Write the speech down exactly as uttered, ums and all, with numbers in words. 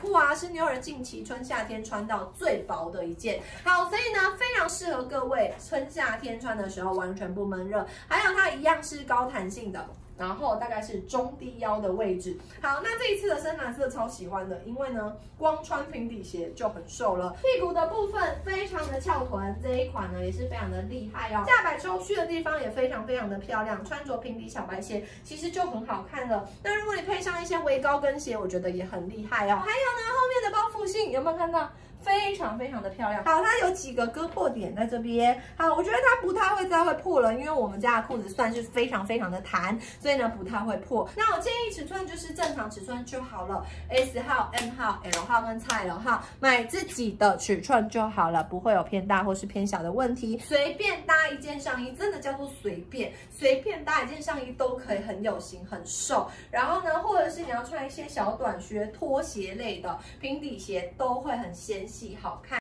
裤啊，是妞儿近期春夏天穿到最薄的一件。好，所以呢，非常适合各位春夏天穿的时候完全不闷热。还有它一样是高弹性的。 然后大概是中低腰的位置。好，那这一次的深蓝色超喜欢的，因为呢，光穿平底鞋就很瘦了。屁股的部分非常的翘臀，这一款呢也是非常的厉害哦。下摆抽蓄的地方也非常非常的漂亮，穿着平底小白鞋其实就很好看了。那如果你配上一些微高跟鞋，我觉得也很厉害哦。还有呢，后面的包覆性有没有看到？ 非常非常的漂亮。好，它有几个割破点在这边。好，我觉得它不太会再会破了，因为我们家的裤子算是非常非常的弹，所以呢不太会破。那我建议尺寸就是正常尺寸就好了 ，S 号、M 号、L 号跟 X L 号，买自己的尺寸就好了，不会有偏大或是偏小的问题。随便搭一件上衣，真的叫做随便，随便搭一件上衣都可以很有型、很瘦。然后呢，或者是你要穿一些小短靴、拖鞋类的平底鞋，都会很纤细。 好看。